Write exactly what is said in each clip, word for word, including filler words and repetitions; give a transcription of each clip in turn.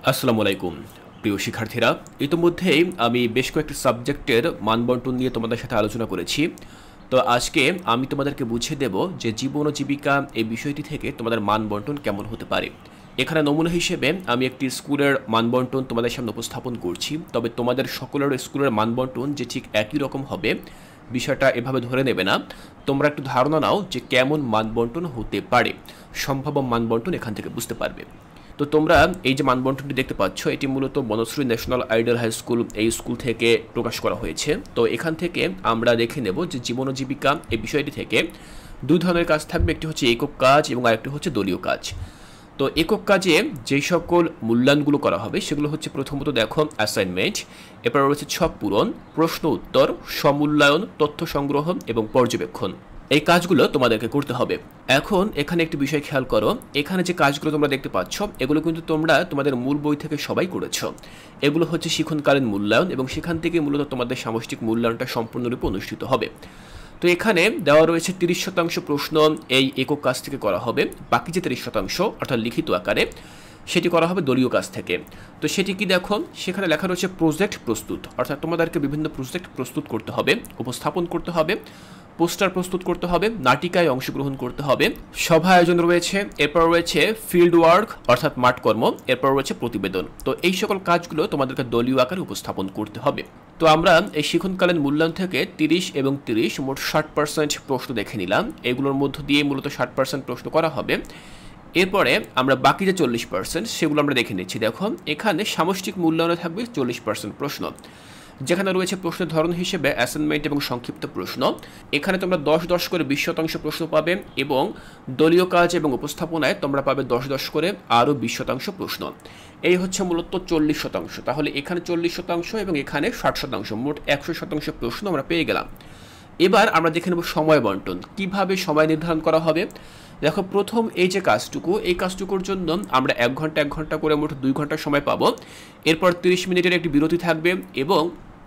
আসসালামু আলাইকুম প্রিয় শিক্ষার্থীরা, ইতিমধ্যেই আমি বেশ কয়েকটি সাবজেক্টের মানবন্টন নিয়ে তোমাদের সাথে আলোচনা করেছি। তো আজকে আমি তোমাদেরকে বুঝিয়ে দেব যে জীবন ও জীবিকা এই বিষয়টি থেকে তোমাদের মানবন্টন কেমন হতে পারে। এখানে নমুনা হিসেবে আমি একটি স্কুলের মানবন্টন তোমাদের সামনে উপস্থাপন করছি, তবে তোমাদের সকলের স্কুলের মানবন্টন যে ঠিক একই রকম হবে বিষয়টা এভাবে ধরে নেবে না। তোমরা একটু ধারণা নাও যে কেমন মানবন্টন হতে পারে, সম্ভাব্য মানবন্টন এখান থেকে বুঝতে পারবে। তো তোমরা এই যে মানবন্টনটি দেখতে পাচ্ছ, এটি মূলত Banasree national ideal high school এই স্কুল থেকে প্রকাশ করা হয়েছে। তো এখান থেকে আমরা দেখে নেব যে জীবন ও জীবিকা এই বিষয়টি থেকে দুই ধরনের কাজ থাকবে, একটি হচ্ছে একক কাজ এবং আরেকটি হচ্ছে দলীয় কাজ। তো একক কাজে যেই সকল মূল্যায়নগুলো করা হবে সেগুলো হচ্ছে প্রথমত দেখো অ্যাসাইনমেন্ট, এরপর রয়েছে ছক পূরণ, প্রশ্ন উত্তর, সমূল্যায়ন, তথ্য সংগ্রহ এবং পর্যবেক্ষণ। এই কাজগুলো তোমাদেরকে করতে হবে। এখন এখানে একটি বিষয় খেয়াল করো, এখানে যে কাজগুলো তোমরা দেখতে পাচ্ছ এগুলো কিন্তু তোমরা তোমাদের মূল বই থেকে সবাই করেছো। এগুলো হচ্ছে শিক্ষণকালীন মূল্যায়ন এবং সেখান থেকে মূলত তোমাদের সামষ্টিক মূল্যায়নটা সম্পূর্ণরূপে অনুষ্ঠিত হবে। তো এখানে দেওয়া রয়েছে তিরিশ শতাংশ প্রশ্ন এই একক কাজ থেকে করা হবে, বাকি যে তিরিশ শতাংশ অর্থাৎ লিখিত আকারে সেটি করা হবে দলীয় কাজ থেকে। তো সেটি কি দেখো, সেখানে লেখা রয়েছে প্রজেক্ট প্রস্তুত, অর্থাৎ তোমাদেরকে বিভিন্ন প্রজেক্ট প্রস্তুত করতে হবে, উপস্থাপন করতে হবে, পোস্টার প্রস্তুত করতে হবে, নাটিকায় অংশগ্রহণ করতে হবে, সভা আয়োজন রয়েছে, এরপর রয়েছে ফিল্ড ওয়ার্ক অর্থাৎ মাঠকর্ম, এরপর রয়েছে প্রতিবেদন। তো এই সকল কাজগুলো তোমাদেরকে দলীয় আকারে উপস্থাপন করতে হবে। তো আমরা এই শিক্ষণকালীন মূল্যায়ন থেকে তিরিশ এবং তিরিশ মোট ষাট পার্সেন্ট প্রশ্ন দেখে নিলাম, এগুলোর মধ্য দিয়ে মূলত ষাট পার্সেন্ট প্রশ্ন করা হবে। এরপরে আমরা বাকি যে চল্লিশ পার্সেন্ট সেগুলো আমরা দেখে নিচ্ছি। দেখো এখানে সামষ্টিক মূল্যায়নে থাকবে চল্লিশ পার্সেন্ট প্রশ্ন, যেখানে রয়েছে প্রশ্নের ধরন হিসেবে অ্যাসাইনমেন্ট এবং সংক্ষিপ্ত প্রশ্ন। এখানে তোমরা দশ দশ করে বিশ শতাংশ প্রশ্ন পাবে এবং দলীয় কাজ এবং উপস্থাপনায় তোমরা পাবে দশ দশ করে আরও বিশ শতাংশ প্রশ্ন। এই হচ্ছে মূলত চল্লিশ শতাংশ। তাহলে এখানে চল্লিশ শতাংশ এবং এখানে ষাট শতাংশ, মোট একশো শতাংশ প্রশ্ন আমরা পেয়ে গেলাম। এবার আমরা দেখে নেব সময় বন্টন, কিভাবে সময় নির্ধারণ করা হবে। দেখো প্রথম এই যে কাজটুকু, এই কাজটুকুর জন্য আমরা এক ঘন্টা এক ঘন্টা করে মোট দুই ঘন্টা সময় পাবো। এরপর তিরিশ মিনিটের একটি বিরতি থাকবে এবং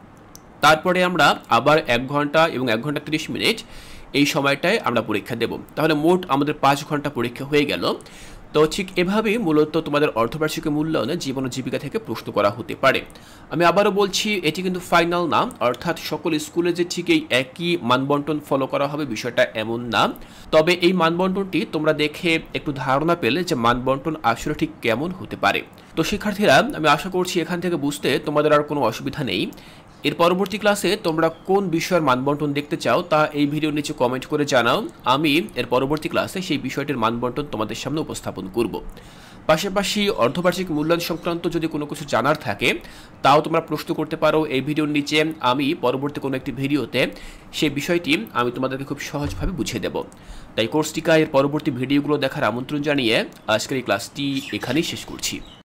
তারপরে আমরা আবার এক ঘন্টা এবং এক ঘন্টা তিরিশ মিনিট এই সময়টায় আমরা পরীক্ষা দেব। তাহলে মোট আমাদের পাঁচ ঘন্টা পরীক্ষা হয়ে গেল। তো ঠিক এভাবেই মূলত তোমাদের অর্ধবার্ষিকী মূল্যায়নে জীবন ও জীবিকা থেকে প্রশ্ন করা হতে পারে। আমি আবারও বলছি, এটি কিন্তু ফাইনাল না, অর্থাৎ সকল স্কুলে যে ঠিক এই একই মানবন্টন ফলো করা হবে বিষয়টা এমন না। তবে এই মানবন্টনটি তোমরা দেখে একটু ধারণা পেলে যে মানবন্টন আসলে ঠিক কেমন হতে পারে। তো শিক্ষার্থীরা, আমি আশা করছি এখান থেকে বুঝতে তোমাদের আর কোনো অসুবিধা নেই। এর পরবর্তী ক্লাসে তোমরা কোন বিষয়ের মানবন্টন দেখতে চাও তা এই ভিডিওর নিচে কমেন্ট করে জানাও। আমি এর পরবর্তী ক্লাসে সেই বিষয়টির মানবন্টন তোমাদের সামনে উপস্থাপন করব। পাশাপাশি অর্ধবার্ষিক মূল্যায়ন সংক্রান্ত যদি কোনো কিছু জানার থাকে তাও তোমরা প্রশ্ন করতে পারো এই ভিডিওর নিচে। আমি পরবর্তী কোনো একটি ভিডিওতে সেই বিষয়টি আমি তোমাদেরকে খুব সহজভাবে বুঝিয়ে দেব। তাই কোর্সটিকা এর পরবর্তী ভিডিওগুলো দেখার আমন্ত্রণ জানিয়ে আজকের এই ক্লাসটি এখানেই শেষ করছি।